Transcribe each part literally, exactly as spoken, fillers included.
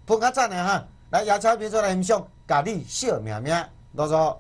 喷较赞的哈！来，野草编出来欣赏，家己小命命，多多。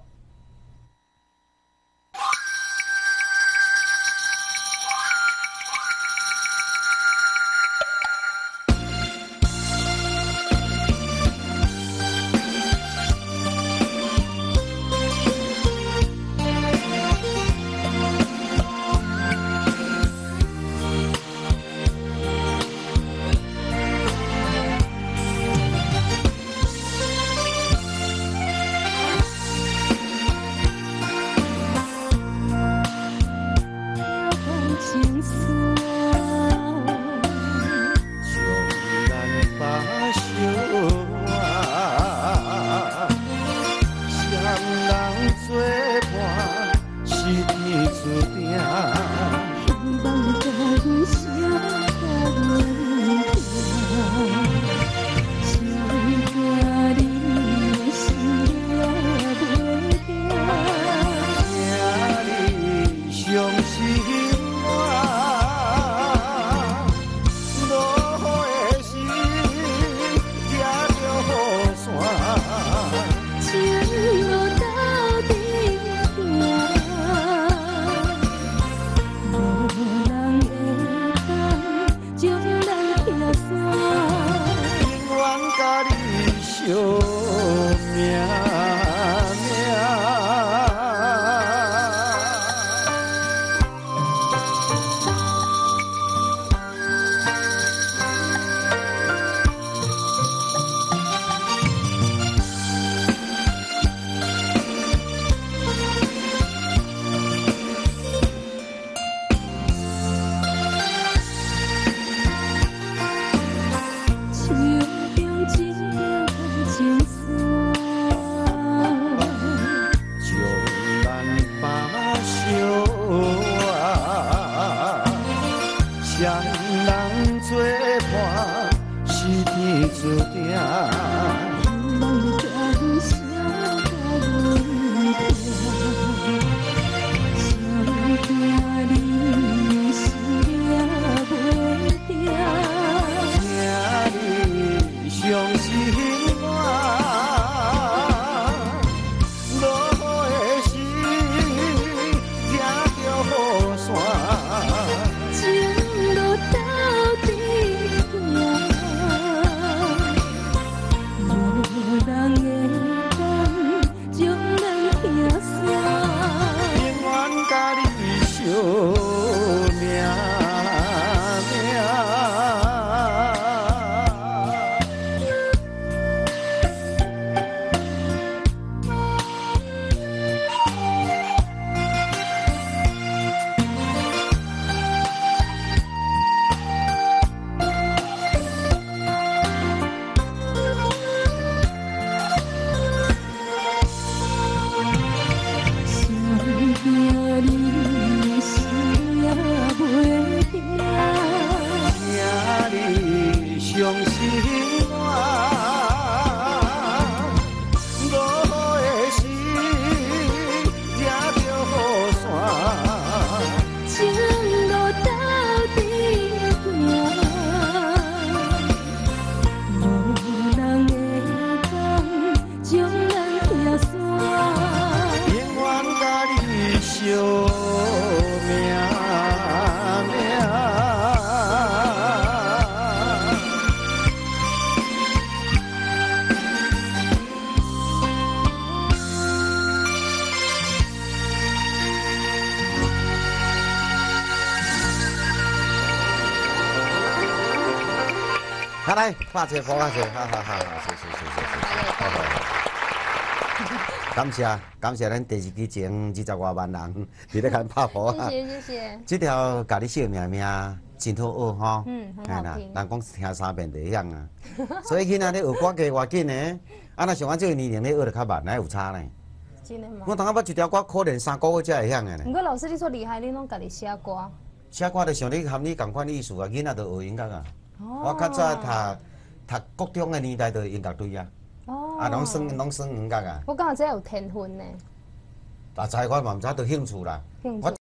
好来，拍一个鼓啊！谢，好好好，谢谢谢谢谢谢，好好。感谢感谢咱第二期前二十外万人伫咧看拍鼓啊！ 谢谢谢谢。 这条家己小命命真好学吼， 嗯，很好听。 人讲听三遍就会晓啊，所以囡仔咧学歌加偌紧呢，啊，若像我这个年龄咧学得较慢，哪有差呢？ 真的吗？ 我当下捌一条歌，可能三个月才会晓的呢。 不过老师你说厉害，你拢家己写歌。 写歌就像你含你共款意思啊，囡仔就学音乐啊。我较早读读国中的年代就音乐队啊，啊，拢算拢算音乐啊。 我感觉这有天分呢。 啊，才我嘛毋知，就兴趣啦。 兴趣。